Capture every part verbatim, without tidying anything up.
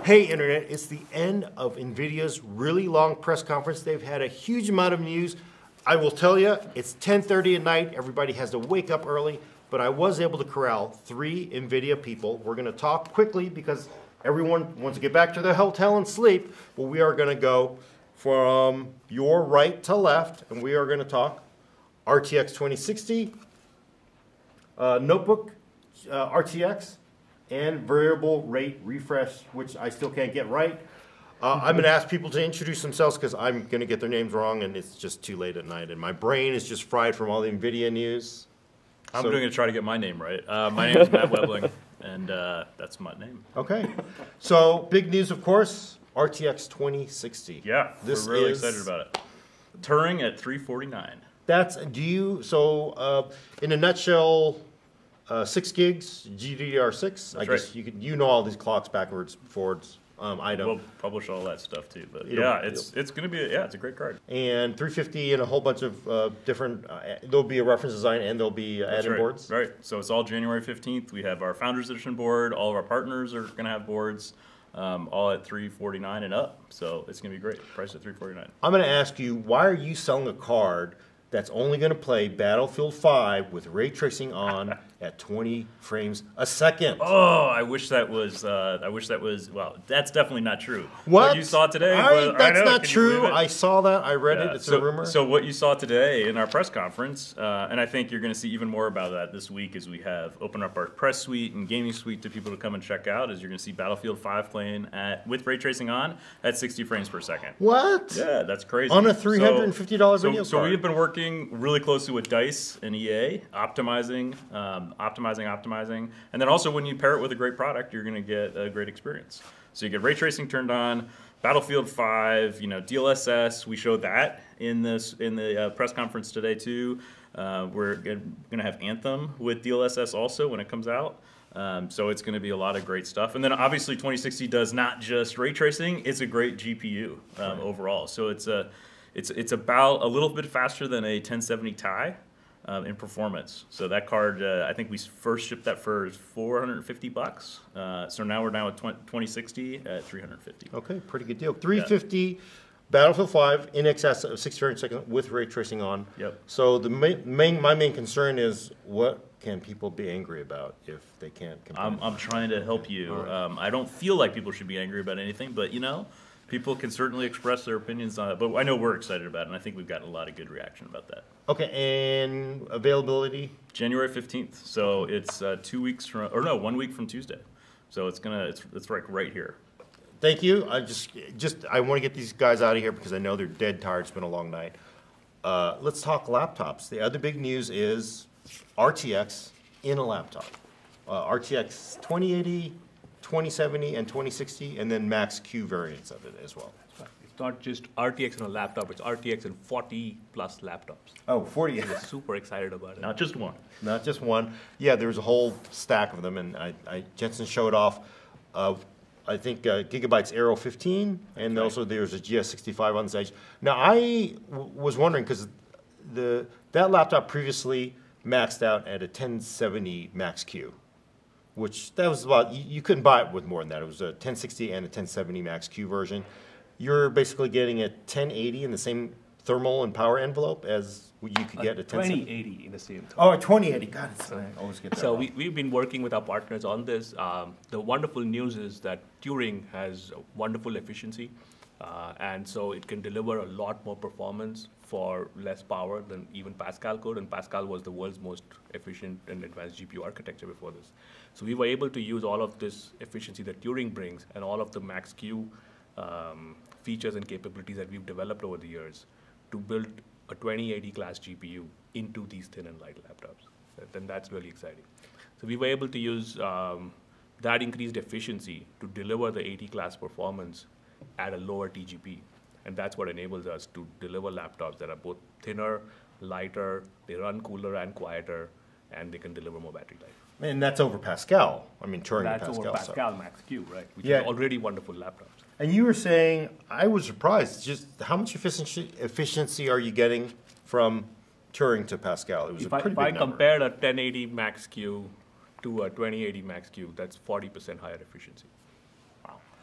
Hey Internet, it's the end of NVIDIA's really long press conference. They've had a huge amount of news. I will tell you, it's ten thirty at night. Everybody has to wake up early, but I was able to corral three NVIDIA people. We're gonna talk quickly because everyone wants to get back to their hotel and sleep, but we are gonna go from your right to left, and we are gonna talk R T X twenty sixty, uh, notebook uh, R T X, and variable rate refresh, which I still can't get right. Uh, I'm going to ask people to introduce themselves because I'm going to get their names wrong, and it's just too late at night, and my brain is just fried from all the NVIDIA news. I'm So- going to try to get my name right. Uh, my name is Matt Webling, and uh, that's my name. Okay. So, big news, of course, R T X twenty sixty. Yeah, This we're really is- excited about it. Turing at three forty-nine. That's, do you, so uh, in a nutshell, uh, six gigs, G D D R six. I That's guess right. you could, you know all these clocks backwards, forwards, um, I don't. We'll publish all that stuff too. But It'll- yeah, it's it's going to be, a, yeah, it's a great card. And three fifty and a whole bunch of uh, different, uh, there'll be a reference design and there'll be uh, That's add-in right. boards. Right. So it's all January fifteenth. We have our Founders Edition board. All of our partners are going to have boards, um, all at three forty-nine and up. So it's going to be great. Price at three forty-nine. I'm going to ask you, why are you selling a card that's only going to play Battlefield five with ray tracing on at twenty frames a second? Oh, I wish that was. Uh, I wish that was. Well, that's definitely not true. What? you saw today? I, was, I that's know, not can you true. believe it? I saw that. I read Yeah, it. It's so, a rumor. So what you saw today in our press conference, uh, and I think you're going to see even more about that this week as we have opened up our press suite and gaming suite to people to come and check out. Is you're going to see Battlefield five playing at with ray tracing on at sixty frames per second. What? Yeah, that's crazy. On a three hundred fifty dollar So, video so, so card. we've been working really closely with DICE and E A, optimizing, um, optimizing, optimizing, and then also when you pair it with a great product, you're going to get a great experience. So you get ray tracing turned on, Battlefield five, you know, D L S S. We showed that in this in the uh, press conference today too. Uh, we're going to have Anthem with D L S S also when it comes out. Um, so it's going to be a lot of great stuff. And then obviously twenty sixty does not just ray tracing; it's a great G P U um, right. overall. So it's a It's it's about a little bit faster than a ten seventy Ti um, in performance. So that card, uh, I think we first shipped that for four hundred fifty bucks. Uh, so now we're now at twenty sixty at three hundred fifty. Okay, pretty good deal. three fifty, yeah. Battlefield five in excess of sixty frames per second with ray tracing on. Yep. So the main, main my main concern is what can people be angry about if they can't compete? I'm I'm trying to help you. Right. Um, I don't feel like people should be angry about anything, but you know. People can certainly express their opinions on it, but I know we're excited about it, and I think we've gotten a lot of good reaction about that. Okay, and availability? January fifteenth, so it's uh, two weeks from, or no, one week from Tuesday. So it's gonna, it's it's like right here. Thank you. I just, just I want to get these guys out of here because I know they're dead tired. It's been a long night. Uh, let's talk laptops. The other big news is R T X in a laptop. Uh, R T X twenty eighty, twenty seventy, and twenty sixty, and then Max Q variants of it as well. It's not just R T X on a laptop, it's R T X in forty plus laptops. Oh, forty. We're super excited about it. Not just one. Not just one. Yeah, there's a whole stack of them, and I, I Jensen showed off, uh, I think, uh, Gigabyte's Aero fifteen, and Okay. also there's a G S sixty-five on stage. Now, I w was wondering, because the that laptop previously maxed out at a ten seventy Max Q, which that was about, you, you couldn't buy it with more than that. It was a ten sixty and a ten seventy Max Q version. You're basically getting a ten eighty in the same thermal and power envelope as you could get a ten seventy. twenty eighty in the same time. Oh, a twenty eighty. God, it's, I always get that So wrong. we, we've been working with our partners on this. Um, the wonderful news is that Turing has wonderful efficiency, uh, and so it can deliver a lot more performance for less power than even Pascal could, and Pascal was the world's most efficient and advanced G P U architecture before this. So we were able to use all of this efficiency that Turing brings and all of the Max-Q um, features and capabilities that we've developed over the years to build a twenty eighty class G P U into these thin and light laptops. Then that's really exciting. So we were able to use um, that increased efficiency to deliver the eighty class performance at a lower T G P. And that's what enables us to deliver laptops that are both thinner, lighter, they run cooler and quieter, and they can deliver more battery life. And that's over Pascal. I mean, Turing That's and over Pascal. Pascal Max-Q, right? Which Yeah. is already wonderful laptops. And you were saying, I was surprised, just how much efficiency, efficiency are you getting from Turing to Pascal? It was If a I, pretty if big I number. compared a ten eighty Max-Q to a twenty eighty Max-Q, that's forty percent higher efficiency.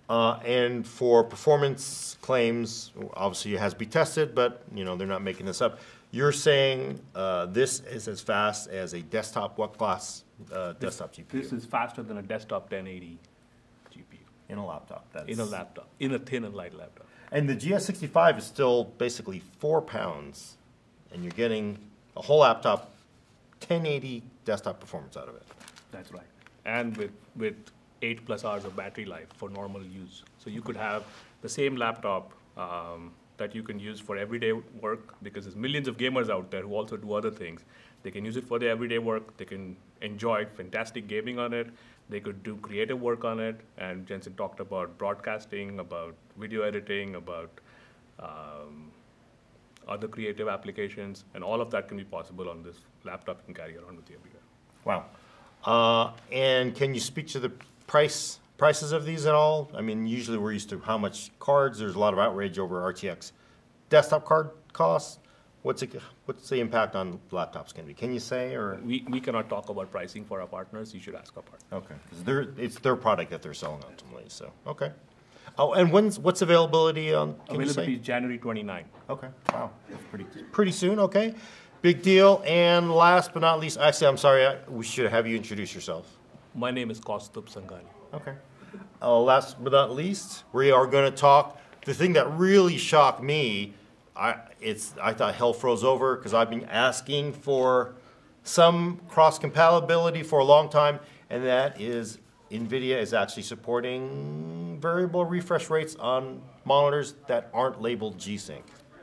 Uh, and for performance claims, obviously it has to be tested, but you know they're not making this up. You're saying uh, this is as fast as a desktop, what class uh, desktop G P U? This is faster than a desktop ten eighty G P U. In a laptop. That's... In a laptop, in a thin and light laptop. And the G S sixty-five is still basically four pounds, and you're getting a whole laptop, ten eighty desktop performance out of it. That's right. And with, with eight plus hours of battery life for normal use. So you could have the same laptop um, that you can use for everyday work, because there's millions of gamers out there who also do other things. They can use it for their everyday work. They can enjoy fantastic gaming on it. They could do creative work on it. And Jensen talked about broadcasting, about video editing, about um, other creative applications. And all of that can be possible on this laptop you can carry around with you everywhere. Wow. Uh, and can you speak to the price prices of these at all? I mean, usually we're used to how much cards. There's a lot of outrage over R T X desktop card costs. What's it, what's the impact on laptops going to be? Can you say, or We, we cannot talk about pricing for our partners. You should ask our partners. okay, because they're it's their product that they're selling ultimately. So okay. Oh, and when's what's availability on? Can you Availability say? is January twenty-ninth. Okay. Wow. That's pretty pretty soon. Okay. Big deal. And last but not least, actually, I'm sorry, I, we should have you introduce yourself. My name is Kaustubh Sanghani. Okay. Uh, last but not least, we are going to talk. The thing that really shocked me, I it's I thought hell froze over because I've been asking for some cross compatibility for a long time, and that is NVIDIA is actually supporting variable refresh rates on monitors that aren't labeled G-Sync.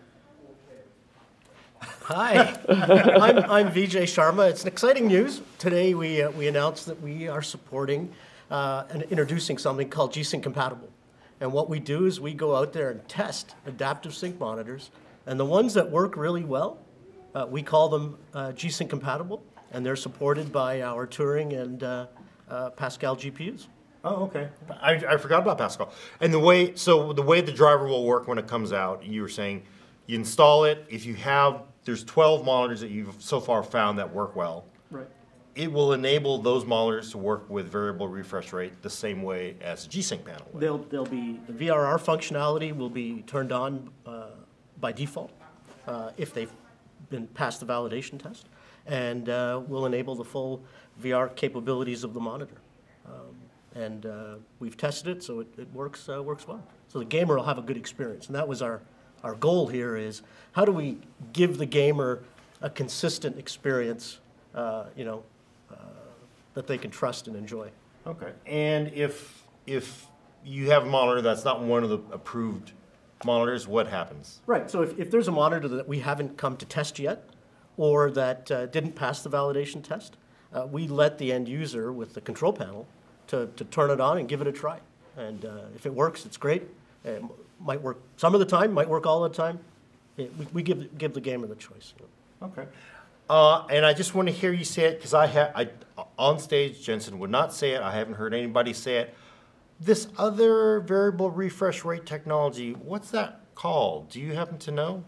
Hi, I'm, I'm Vijay Sharma. It's an exciting news. Today we, uh, we announced that we are supporting uh, and introducing something called G-Sync compatible. And what we do is we go out there and test adaptive sync monitors. And the ones that work really well, uh, we call them uh, G-Sync compatible. And they're supported by our Turing and uh, uh, Pascal G P Us. Oh, okay. I, I forgot about Pascal. And the way, so the way the driver will work when it comes out, you were saying you install it. If you have, there's twelve monitors that you've so far found that work well. Right. It will enable those monitors to work with variable refresh rate the same way as a G-Sync panel would. They'll, they'll be, the V R R functionality will be turned on uh, by default uh, if they've been past the validation test, and uh, will enable the full V R capabilities of the monitor. Um, and uh, we've tested it, so it, it works, uh, works well. So the gamer will have a good experience, and that was our, our goal here is how do we give the gamer a consistent experience, uh, you know, uh, that they can trust and enjoy. Okay. And if if you have a monitor that's not one of the approved monitors, what happens? Right, so if, if there's a monitor that we haven't come to test yet, or that uh, didn't pass the validation test, uh, we let the end user with the control panel to, to turn it on and give it a try. And uh, if it works, it's great. It m- might work some of the time, might work all the time. It, we we give, give the gamer the choice. Okay. Uh, and I just want to hear you say it because I have I on stage. Jensen would not say it. I haven't heard anybody say it. This other variable refresh rate technology, what's that called? Do you happen to know?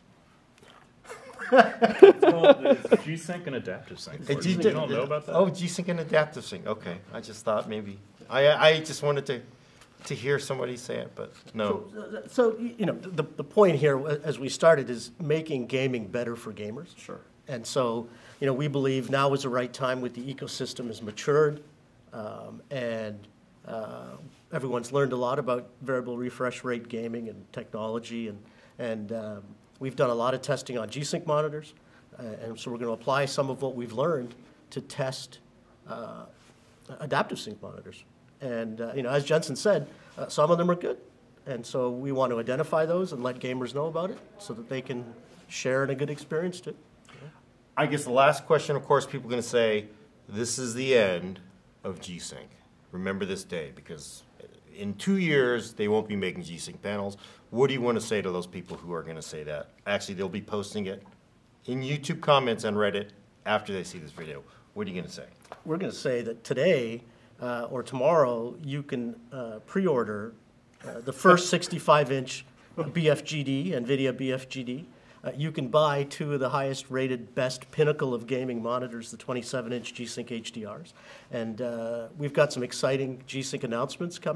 It's called it's G-Sync and Adaptive Sync. Uh, You G- don't know about that? Oh, G-Sync and Adaptive Sync. Okay, I just thought maybe I I just wanted to to hear somebody say it, but no. So, so y- you know, the, the point here, uh, as we started, is making gaming better for gamers. Sure. And so, you know, we believe now is the right time with the ecosystem has matured, um, and uh, everyone's learned a lot about variable refresh rate gaming and technology, and and um, we've done a lot of testing on G-Sync monitors, uh, and so we're going to apply some of what we've learned to test uh, adaptive sync monitors. And uh, you know, as Jensen said, uh, some of them are good, and so we want to identify those and let gamers know about it so that they can share in a good experience too. I guess the last question, of course, people are going to say, this is the end of G-Sync. Remember this day, because in two years, they won't be making G-Sync panels. What do you want to say to those people who are going to say that? Actually, they'll be posting it in YouTube comments on Reddit after they see this video. What are you going to say? We're going to say that today uh, or tomorrow, you can uh, pre-order uh, the first sixty-five inch B F G D, NVIDIA B F G D. Uh, you can buy two of the highest rated, best pinnacle of gaming monitors, the twenty-seven inch G-Sync H D Rs. And uh, we've got some exciting G-Sync announcements coming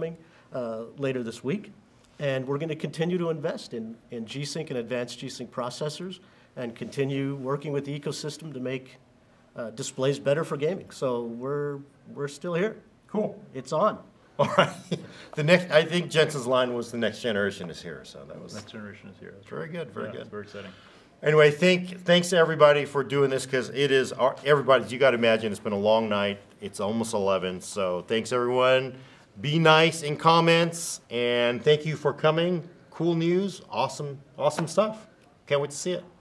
uh, later this week. And we're going to continue to invest in, in G-Sync and advanced G-Sync processors and continue working with the ecosystem to make uh, displays better for gaming. So we're, we're still here. Cool. It's on. All right. The next, I think Jensen's line was the next generation is here, so that was Next generation is here. That's very right. good, very Yeah, good. it's very exciting. Anyway, thank, thanks to everybody for doing this, because it is, our- everybody's, you got to imagine, it's been a long night. It's almost eleven, so thanks, everyone. Be nice in comments, and thank you for coming. Cool news, awesome, awesome stuff. Can't wait to see it.